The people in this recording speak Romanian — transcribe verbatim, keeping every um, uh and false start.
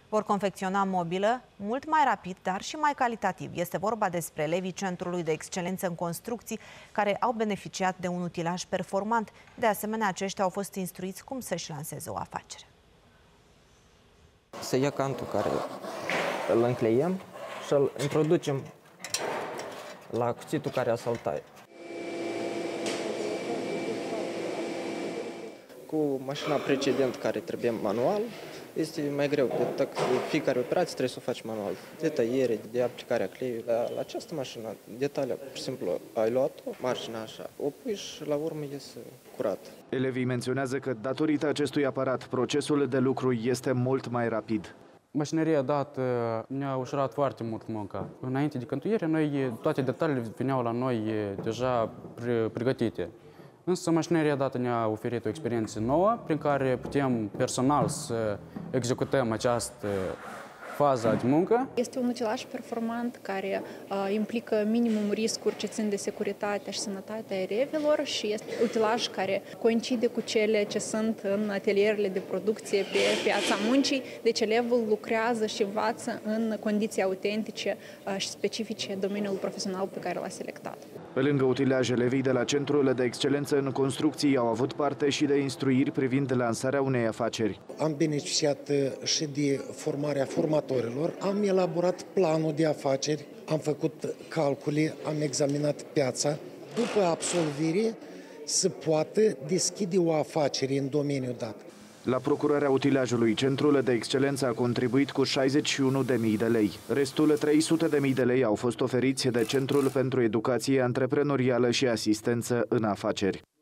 Vor confecționa mobilă mult mai rapid, dar și mai calitativ. Este vorba despre elevii Centrului de Excelență în Construcții, care au beneficiat de un utilaj performant. De asemenea, aceștia au fost instruiți cum să-și lanseze o afacere. Se ia cantul care îl încleiem și îl introducem la cuțitul care a saltat. Cu mașina precedentă care trebuie manual, este mai greu. De fiecare operație trebuie să o faci manual. De tăiere, de aplicarea cleiului. La, la această mașină, detaliul, pur și simplu, ai luat-o, marginea așa, o pui și la urmă iese curat. Elevii menționează că, datorită acestui aparat, procesul de lucru este mult mai rapid. Mașinăria dată ne-a ușurat foarte mult munca. Înainte de cântuire, noi, toate detaliile veneau la noi deja pregătite. Însă mașinăria dată ne-a oferit o experiență nouă, prin care putem personal să executăm această fază de muncă. Este un utilaj performant care uh, implică minimum riscuri ce țin de securitatea și sănătatea elevilor și este un utilaj care coincide cu cele ce sunt în atelierele de producție pe piața muncii, deci elevul lucrează și învață în condiții autentice uh, și specifice domeniului profesional pe care l-a selectat. Pe lângă utilaj, elevii de la Centrul de Excelență în Construcții au avut parte și de instruiri privind lansarea unei afaceri. Am beneficiat și de formarea formatorilor, am elaborat planul de afaceri, am făcut calcule, am examinat piața. După absolvire, se poate deschide o afacere în domeniul dat. La procurarea utilajului, Centrul de Excelență a contribuit cu șaizeci și unu de mii de lei. Restul trei sute de mii de lei au fost oferiți de Centrul pentru Educație Antreprenorială și Asistență în Afaceri.